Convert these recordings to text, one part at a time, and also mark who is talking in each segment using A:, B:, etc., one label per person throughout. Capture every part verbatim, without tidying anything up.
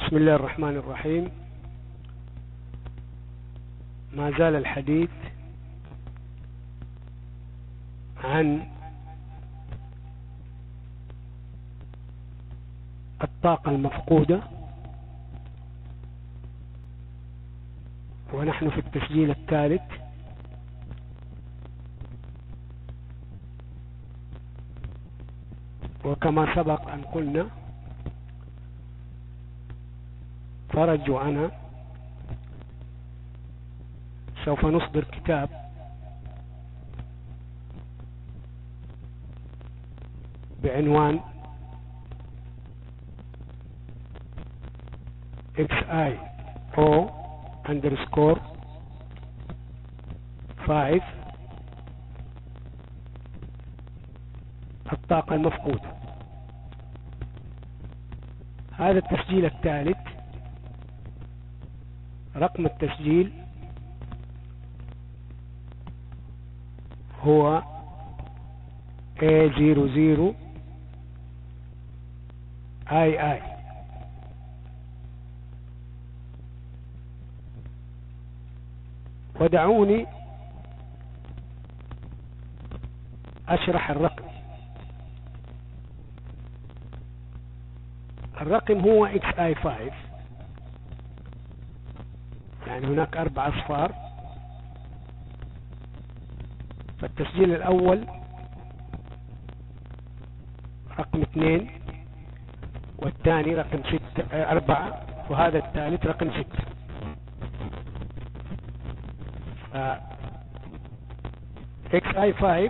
A: بسم الله الرحمن الرحيم. ما زال الحديث عن الطاقة المفقودة، ونحن في التسجيل الثالث. وكما سبق أن قلنا فرج وأنا سوف نصدر كتاب بعنوان إكس آي أو underscore five الطاقة المفقودة. هذا التسجيل الثالث، رقم التسجيل هو إيه زيرو زيرو آي آي. ودعوني أشرح الرقم. الرقم هو إكس آي خمسة، يعني هناك أربع أصفار. فالتسجيل الأول رقم اثنين، والثاني رقم ستة أربعة، وهذا الثالث رقم ستة. إكس آي خمسة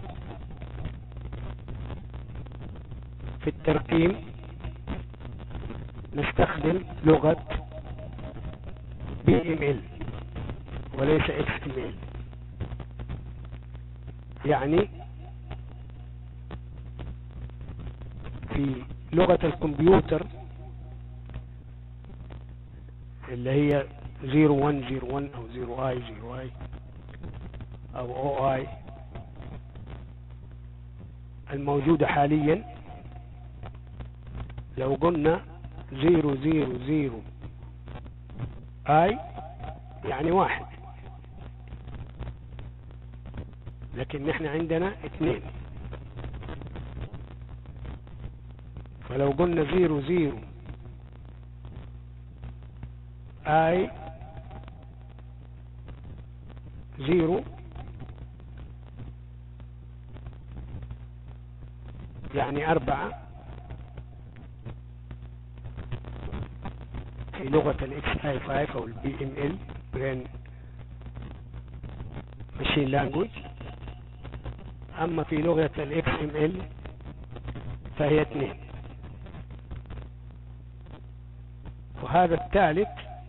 A: في الترقيم نستخدم لغة بي إم إل وليس إكس إم إل. يعني في لغة الكمبيوتر اللي هي زيرو واحد زيرو واحد أو زيرو آي زيرو آي أو أو آي الموجودة حاليا، لو قلنا زيرو زيرو زيرو آي يعني واحد، لكن نحن عندنا اثنين. فلو قلنا زيرو زيرو آي زيرو يعني أربعة في لغة الإكس آي خمسة أو البي إم إل برين ماشين لانجويج. أما في لغة الإكس إم إل فهي اثنين. وهذا الثالث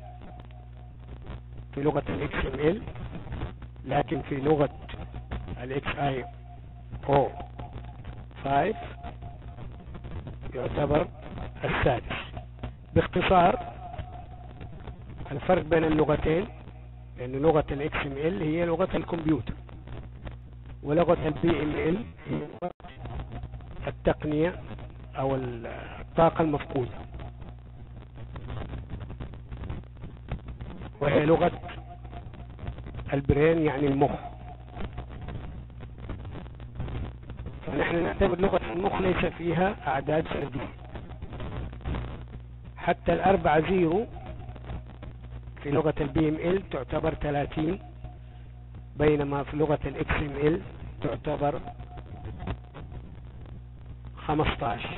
A: في لغة الإكس إم إل، لكن في لغة الإكس آي أو خمسة يعتبر السادس. باختصار الفرق بين اللغتين، لأن لغة الإكس إم إل هي لغة الكمبيوتر، ولغة البي إم إل هي لغة التقنية أو الطاقة المفقودة، وهي لغة البرين يعني المخ. فنحن نعتبر لغة المخ ليس فيها أعداد فردية. حتى الأربعة زيرو في لغة البي ام ال تعتبر ثلاثين، بينما في لغة الاكس ام ال تعتبر خمسة عشر.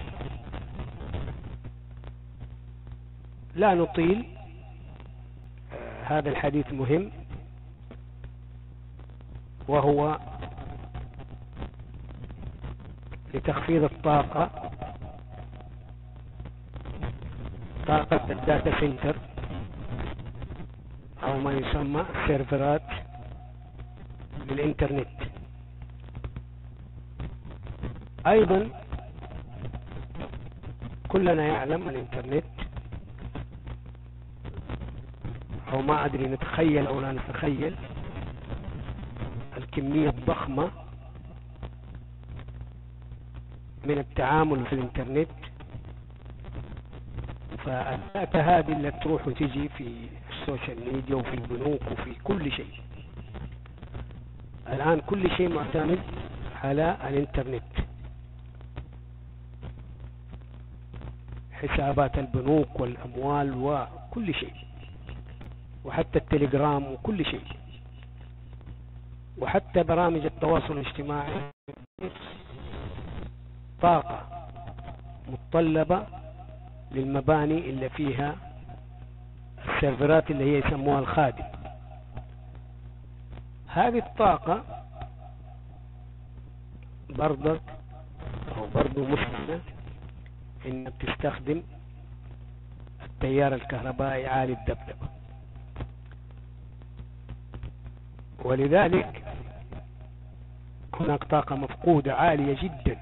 A: لا نطيل، آه هذا الحديث مهم، وهو لتخفيض الطاقة، طاقة الداتا سنتر أو ما يسمى سيرفرات للإنترنت. أيضا كلنا يعلم الإنترنت، أو ما أدري نتخيل أو لا نتخيل الكمية الضخمة من التعامل في الإنترنت فالداتا هذه اللي تروح وتجي في السوشيال ميديا وفي البنوك وفي كل شيء. الآن كل شيء معتمد على الانترنت، حسابات البنوك والأموال وكل شيء، وحتى التليجرام وكل شيء، وحتى برامج التواصل الاجتماعي طاقة متطلبة للمباني اللي فيها السيرفرات اللي هي يسموها الخادم. هذه الطاقة برضك أو برضو مسلمة إنها بتستخدم التيار الكهربائي عالي الدبدبة، ولذلك هناك طاقة مفقودة عالية جدا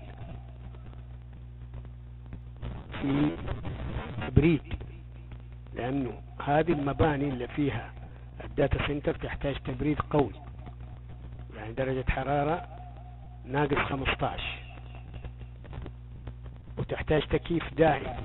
A: في تبريد، لأنه هذه المباني اللي فيها الداتا سنتر تحتاج تبريد قوي، يعني درجة حرارة ناقص خمسة عشر، وتحتاج تكييف دائم.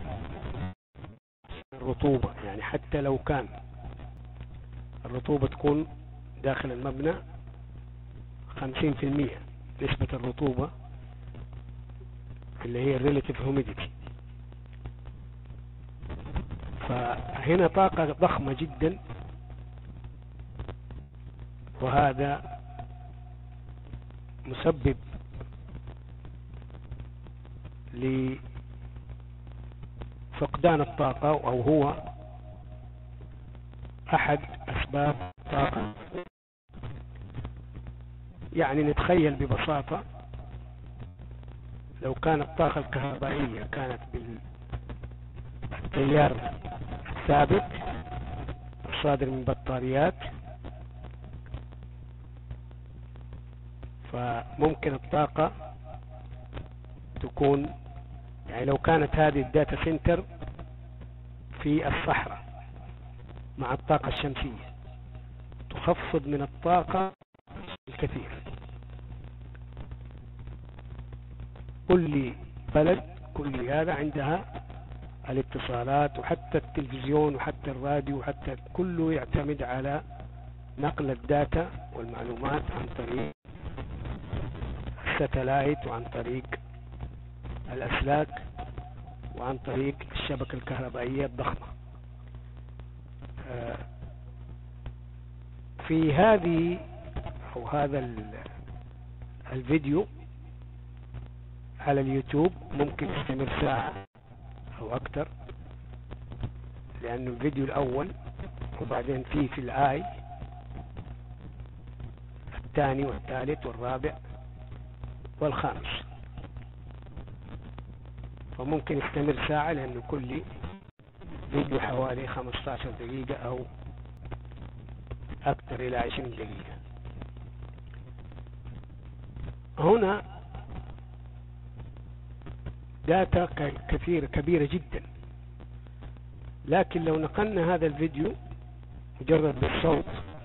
A: الرطوبة يعني حتى لو كان الرطوبة تكون داخل المبنى خمسين في المية نسبة الرطوبة اللي هي الريلاتيف هوميديتي. فهنا طاقة ضخمة جدا، وهذا مسبب لفقدان الطاقة، أو هو أحد أسباب الطاقة. يعني نتخيل ببساطة لو كانت الطاقة الكهربائية كانت بالتيار الثابت الصادر من بطاريات، فممكن الطاقة تكون، يعني لو كانت هذه الداتا سنتر في الصحراء مع الطاقة الشمسية تخفض من الطاقة الكثير. كل بلد كل هذا عندها الاتصالات وحتى التلفزيون وحتى الراديو وحتى كله يعتمد على نقل الداتا والمعلومات عن طريق الساتلايت وعن طريق الأسلاك وعن طريق الشبكة الكهربائية الضخمة. في هذه أو هذا الفيديو على اليوتيوب ممكن يستمر ساعة أو أكثر، لأنه الفيديو الأول وبعدين فيه في الآي الثاني والثالث والرابع والخامس، فممكن يستمر ساعة، لأنه كل فيديو حوالي خمسة عشر دقيقة أو أكثر إلى عشرين دقيقة. هنا داتا كثيرة كبيرة جدا، لكن لو نقلنا هذا الفيديو مجرد بالصوت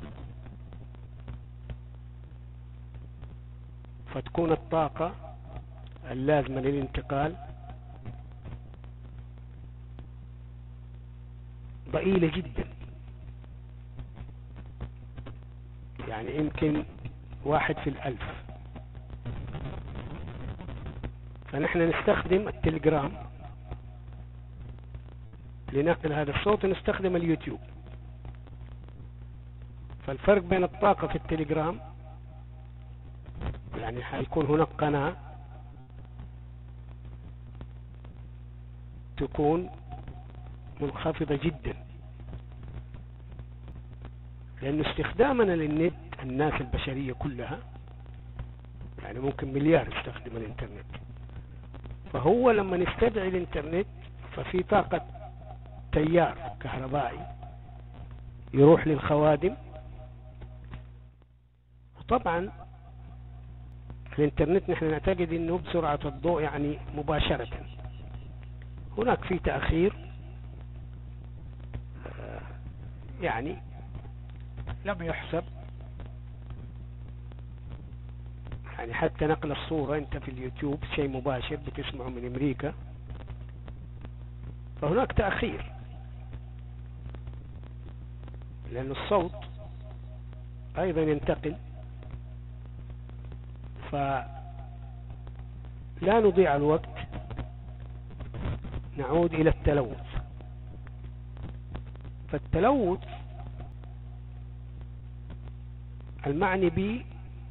A: فتكون الطاقة اللازمة للانتقال ضئيلة جدا، يعني يمكن واحد في الألف. فنحن نستخدم التليجرام لنقل هذا الصوت ونستخدم اليوتيوب. فالفرق بين الطاقة في التليجرام يعني حيكون هناك قناة تكون منخفضة جدا، لأن استخدامنا للنت الناس البشرية كلها يعني ممكن مليار يستخدم الانترنت، فهو لما نستدعي الانترنت ففي طاقة تيار كهربائي يروح للخوادم. وطبعا الانترنت نحن نعتقد انه بسرعة الضوء يعني مباشرة، هناك في تأخير يعني لم يحسب، يعني حتى نقل الصورة انت في اليوتيوب شيء مباشر بتسمعه من امريكا، فهناك تأخير. لأن الصوت أيضا ينتقل، فلا نضيع الوقت، نعود إلى التلوث. فالتلوث المعني به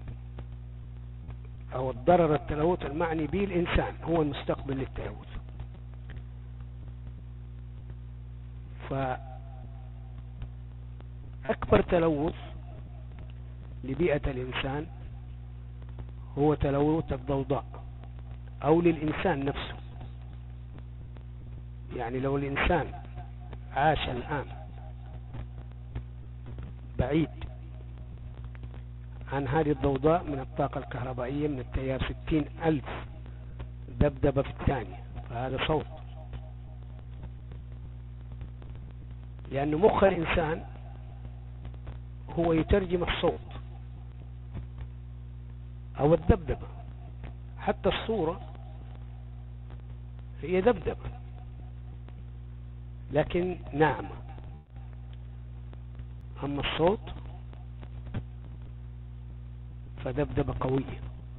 A: أو الضرر التلوث المعني به الإنسان هو المستقبل للتلوث. فأكبر تلوث لبيئة الإنسان هو تلوث الضوضاء، أو للإنسان نفسه. يعني لو الإنسان عاش الآن بعيد عن هذه الضوضاء من الطاقة الكهربائية من التيار ستين ألف ذبذبة في الثانية، فهذا صوت. لأن مخ الإنسان هو يترجم الصوت أو الذبذبة، حتى الصورة هي ذبذبة لكن ناعمة، أما الصوت فذبذبة قوية.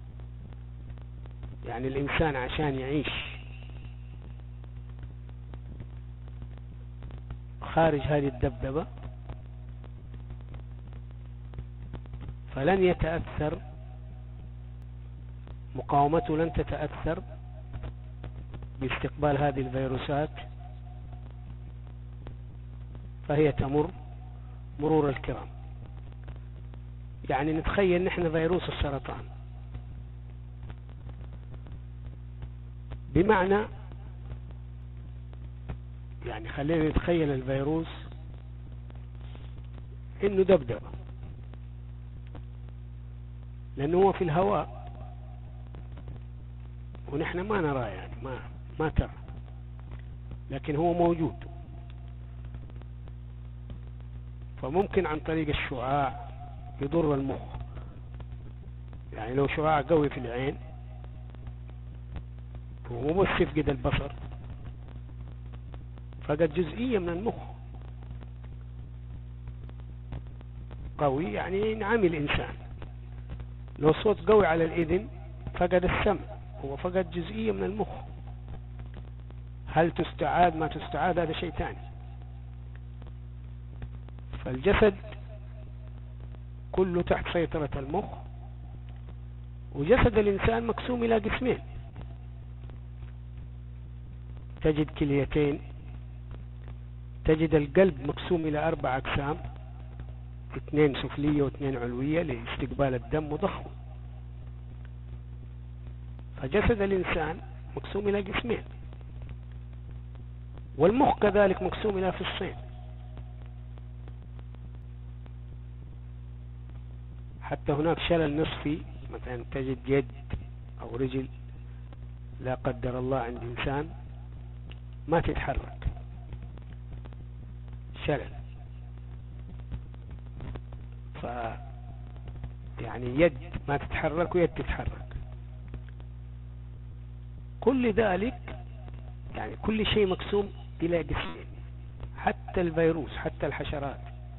A: يعني الإنسان عشان يعيش خارج هذه الذبذبة فلن يتأثر، مقاومته لن تتأثر باستقبال هذه الفيروسات، فهي تمر مرور الكرام. يعني نتخيل نحن فيروس السرطان، بمعنى يعني خلينا نتخيل الفيروس انه دبدبة، لانه هو في الهواء ونحن ما نراه، يعني ما ما ترى، لكن هو موجود. فممكن عن طريق الشعاع يضر المخ. يعني لو شعاع قوي في العين ومو بس يفقد البصر، فقد جزئية من المخ قوي، يعني ينعمي الإنسان. لو صوت قوي على الإذن فقد السمع، هو فقد جزئية من المخ. هل تستعاد ما تستعاد هذا شيء ثاني. فالجسد كله تحت سيطرة المخ، وجسد الإنسان مقسوم إلى قسمين. تجد كليتين، تجد القلب مقسوم إلى أربع أقسام، اثنين سفلية واثنين علوية لاستقبال الدم وضخه. فجسد الإنسان مقسوم إلى قسمين، والمخ كذلك مقسوم إلى فصين. حتى هناك شلل نصفي، مثلا تجد يد أو رجل لا قدر الله عند إنسان ما تتحرك، شلل. ف يعني يد ما تتحرك ويد تتحرك. كل ذلك يعني كل شيء مقسوم إلى قسمين، حتى الفيروس، حتى الحشرات.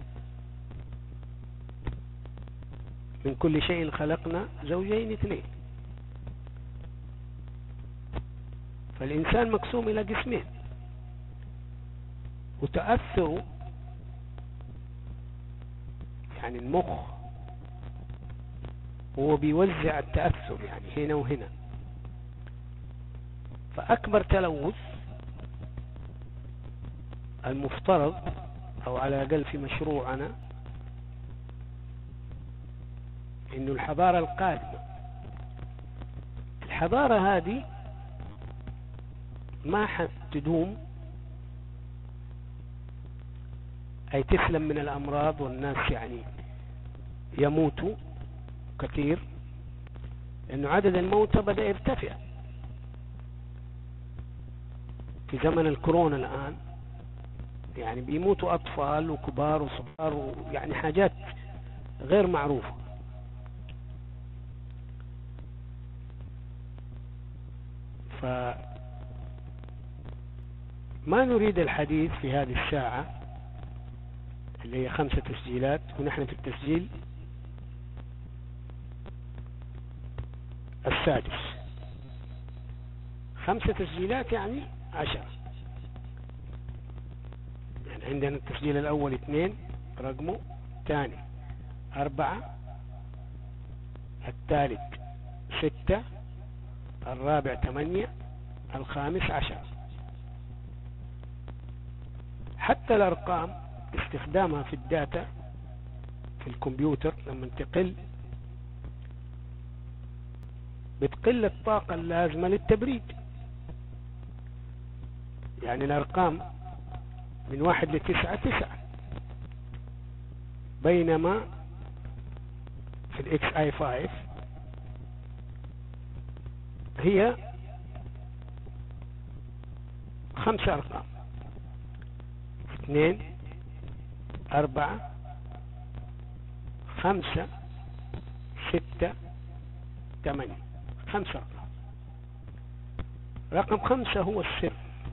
A: من كل شيء خلقنا زوجين اثنين. فالإنسان مقسوم إلى قسمين، وتأثر يعني المخ هو بيوزع التأثر يعني هنا وهنا. فأكبر تلوث المفترض أو على الأقل في مشروعنا إنه الحضارة القادمة، الحضارة هذه ما حتدوم أي تسلم من الأمراض، والناس يعني يموتوا كثير، لأنه عدد الموتى بدأ يرتفع. في زمن الكورونا الآن يعني بيموتوا أطفال وكبار وصغار، ويعني حاجات غير معروفة. فما نريد الحديث في هذه الساعة اللي هي خمسة تسجيلات، ونحن في التسجيل السادس. خمسة تسجيلات يعني عشرة. يعني عندنا التسجيل الأول اثنين رقمه، الثاني أربعة، الثالث ستة، الرابع ثمانية، الخامس عشرة. حتى الأرقام استخدامها في الداتا في الكمبيوتر لما تقل بتقل الطاقة اللازمة للتبريد. يعني الأرقام من واحد لتسعة تسعة، بينما في الاكس اي خمسة هي خمسة أرقام، اثنين، أربعة، خمسة، ستة، ثمانية، خمسة أرقام. رقم خمسة هو السر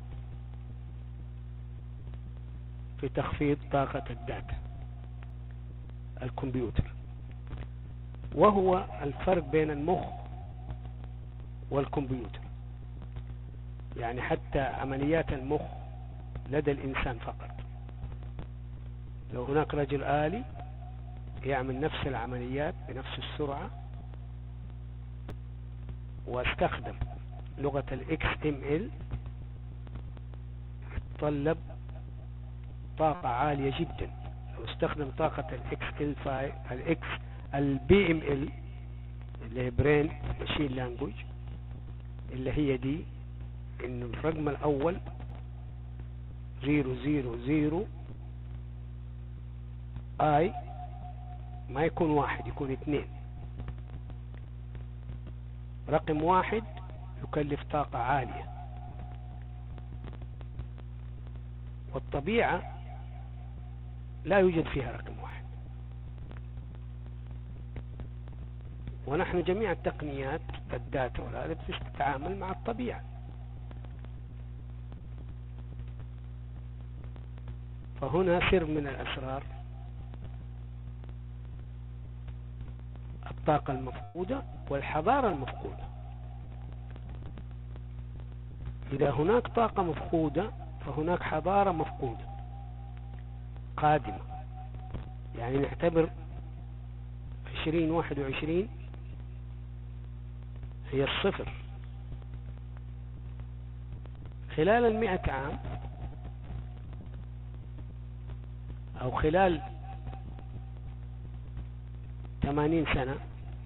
A: في تخفيض طاقة الداتا الكمبيوتر، وهو الفرق بين المخ والكمبيوتر. يعني حتى عمليات المخ لدى الإنسان فقط، لو هناك رجل آلي يعمل نفس العمليات بنفس السرعة واستخدم لغة ال إكس إم إل يتطلب طاقة عالية جدا. لو استخدم طاقة ال إكس إل خمسة ال X ال بي إم إل اللي هي برين ماشين لانجويج، اللي هي دي إنه الرقم الأول زيرو زيرو زيرو آي ما يكون واحد، يكون اثنين. رقم واحد يكلف طاقة عالية، والطبيعة لا يوجد فيها رقم واحد. ونحن جميع التقنيات الداتا والآلات تتعامل مع الطبيعة. فهنا سر من الأسرار الطاقة المفقودة والحضارة المفقودة. إذا هناك طاقة مفقودة فهناك حضارة مفقودة قادمة. يعني نعتبر عشرين واحد وعشرين هي الصفر. خلال المئة عام أو خلال ثمانين سنة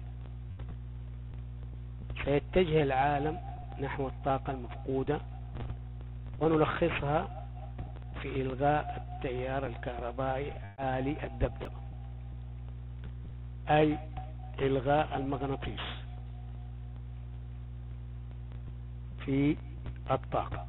A: سيتجه العالم نحو الطاقة المفقودة، ونلخصها في إلغاء التيار الكهربائي عالي الذبذبة، أي إلغاء المغناطيس في الطاقة.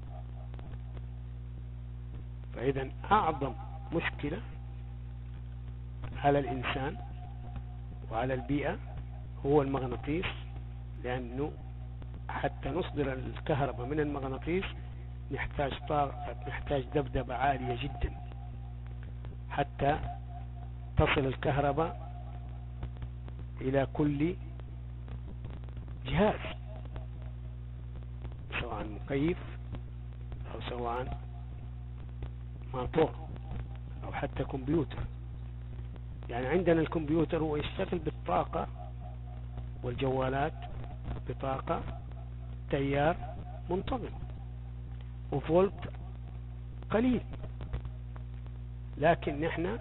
A: فإذا أعظم مشكلة على الإنسان وعلى البيئة هو المغناطيس، لأنه حتى نصدر الكهرباء من المغناطيس نحتاج طاقة، نحتاج ذبذبة عالية جدا حتى تصل الكهرباء إلى كل جهاز، سواء مكيف أو سواء موتور أو حتى كمبيوتر. يعني عندنا الكمبيوتر هو يشتغل بالطاقة، والجوالات بطاقة تيار منتظم وفولت قليل، لكن نحن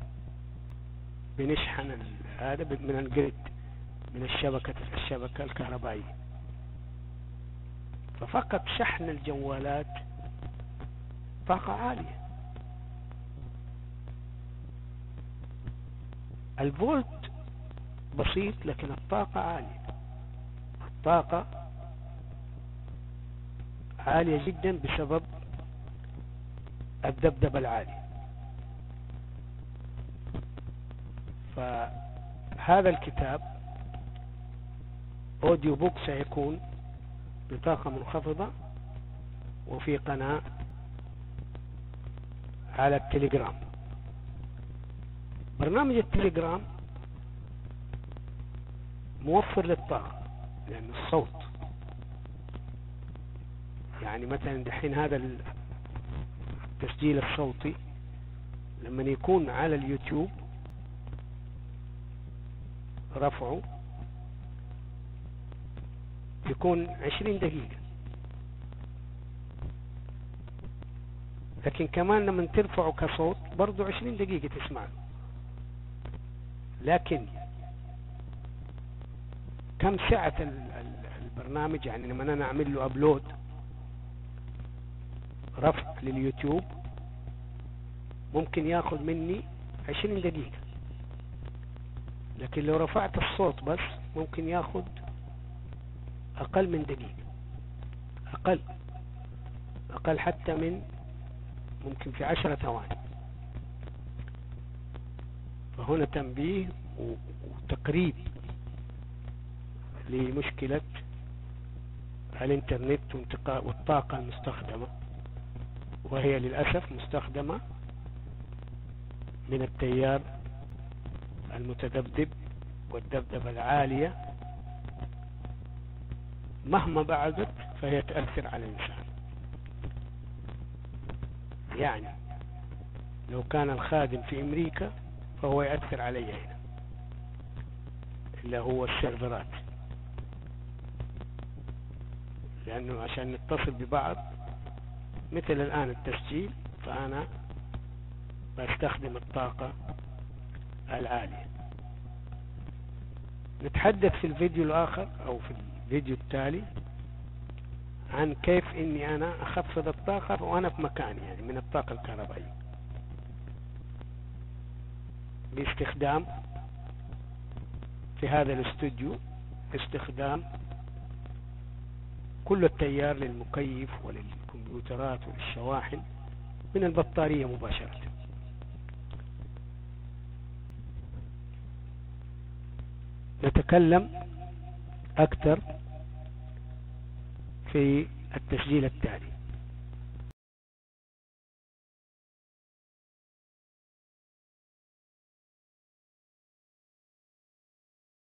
A: بنشحن هذا من الجريد، من الشبكة الشبكة الكهربائية. ففقط شحن الجوالات طاقة عالية. الفولت بسيط لكن الطاقة عالية، الطاقة عالية جدا بسبب الذبذبة العالية. فهذا الكتاب أوديو بوك سيكون بطاقة منخفضة، وفي قناة على التليجرام. برنامج التليجرام موفر للطاقة، لأن الصوت يعني مثلا دحين هذا التسجيل الصوتي لما يكون على اليوتيوب رفعه يكون عشرين دقيقة، لكن كمان لما ترفعه كصوت برضو عشرين دقيقة تسمعه. لكن كم ساعة البرنامج، يعني لما انا اعمل له ابلود رفع لليوتيوب ممكن ياخذ مني عشرين دقيقة، لكن لو رفعت الصوت بس ممكن ياخذ اقل من دقيقة، اقل اقل حتى من ممكن في عشرة ثواني. فهنا تنبيه وتقريب لمشكلة الانترنت والطاقة المستخدمة، وهي للأسف مستخدمة من التيار المتذبذب والذبذبة العالية، مهما بعدت فهي تأثر على الإنسان. يعني لو كان الخادم في أمريكا فهو يأثر علي هنا، اللي هو السيرفرات، لأنه عشان نتصل ببعض مثل الآن التسجيل فأنا بستخدم الطاقة العالية. نتحدث في الفيديو الآخر أو في الفيديو التالي عن كيف إني أنا أخفض الطاقة وأنا في مكاني، يعني من الطاقة الكهربائية، باستخدام في هذا الاستوديو استخدام كل التيار للمكيف وللكمبيوترات وللشواحن من البطارية مباشرة. نتكلم أكثر في التسجيل التالي.